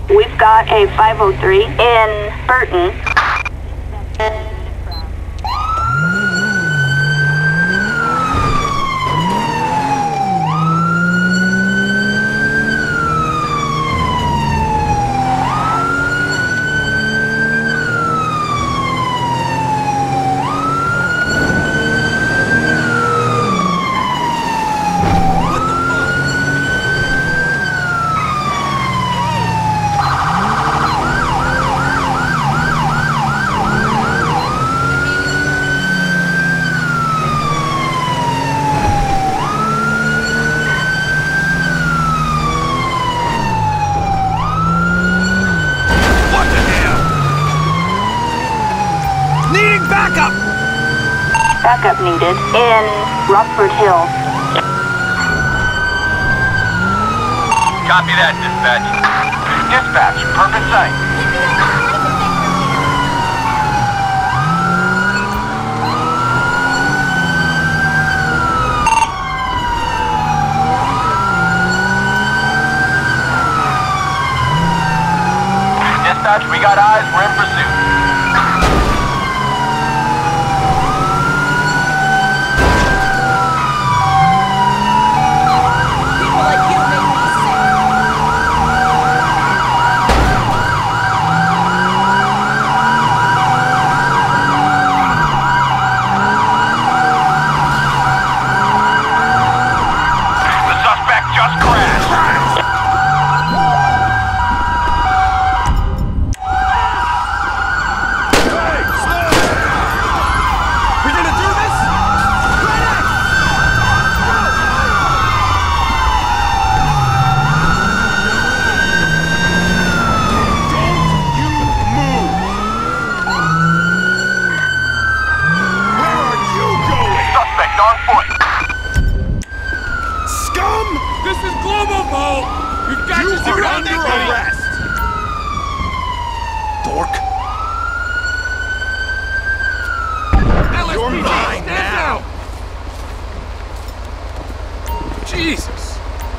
We've got a 503 in Burton. Backup needed in Rockford Hills. Copy that, dispatch. Dispatch, perfect site. Dispatch, we got eyes, we're in pursuit. Jesus!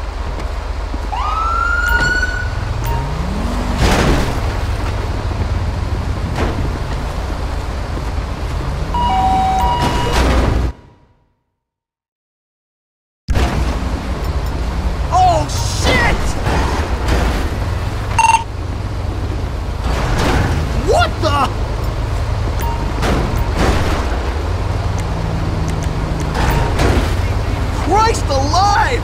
Oh, shit! What the? Christ alive!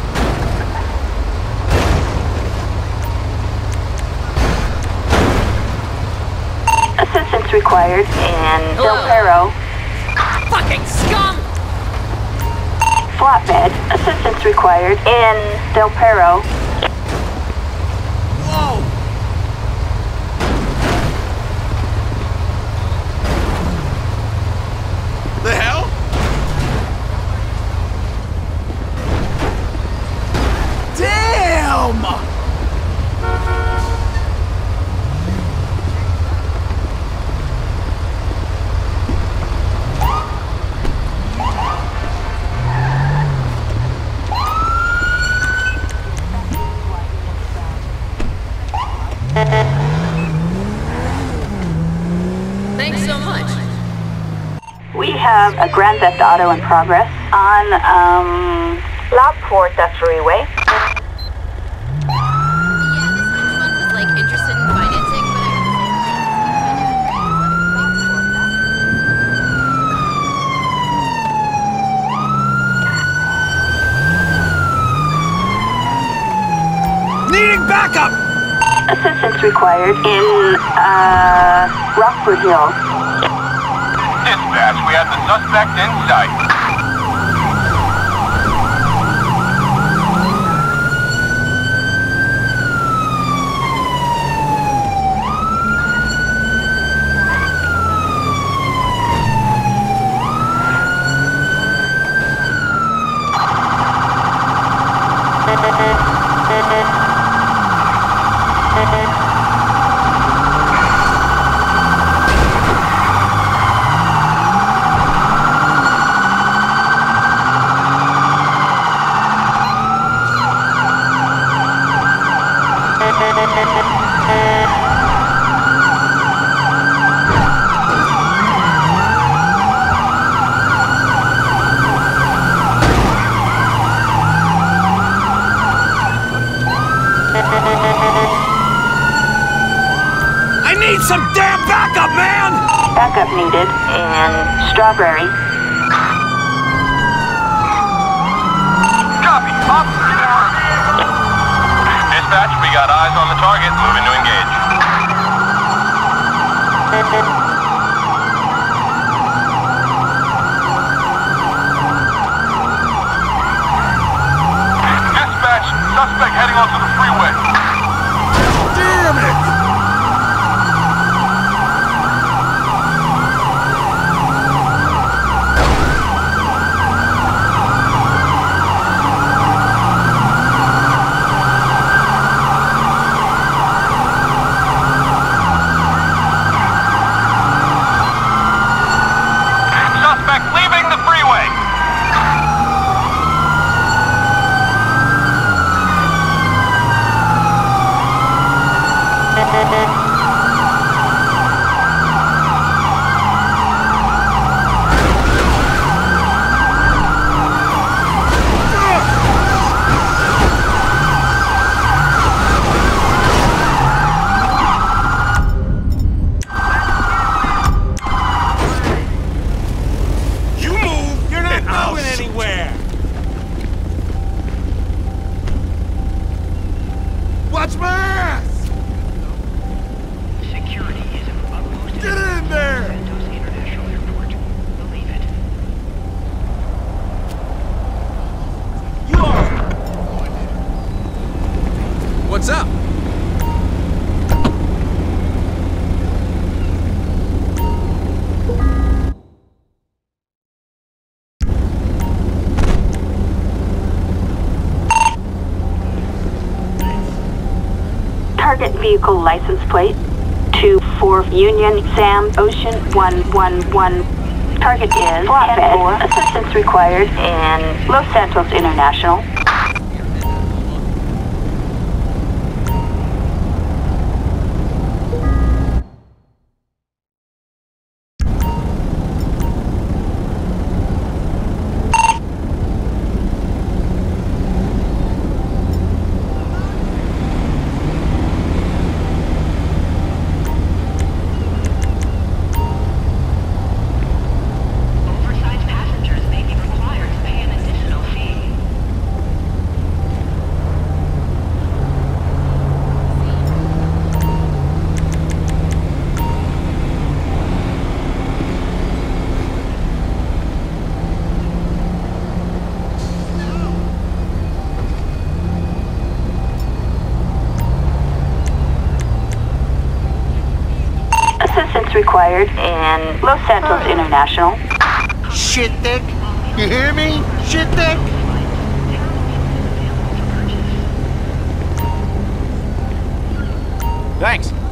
Assistance required in Del Perro. Fucking scum! Flatbed. Assistance required in Del Perro. Whoa! The hell? Damn! Thanks so much. We have a Grand Theft Auto in progress on, Lockport, that's freeway. Yeah, this hedge fund was like interested in financing, but Needing backup! Assistance required in, Rockford Hills. Dispatch, we have the suspect in sight. I need some damn backup, man! Backup needed in Strawberry. Copy. Up. Dispatch, we got eyes on the target. Moving to engage. Dispatch, suspect heading onto the freeway. Damn it! Suspect leaving the freeway. You move! You're not going anywhere! Watch my ass! Security is of utmost Get in there! Santos International Airport. Believe it. You are! What's up? Target vehicle license plate 24 Union Sam Ocean 111. Target is flatbed. Assistance required in Los Santos International. Oversized passengers may be required to pay an additional fee. Assistance required in Los Santos International. Shit dick! You hear me? Shit dick! Thanks.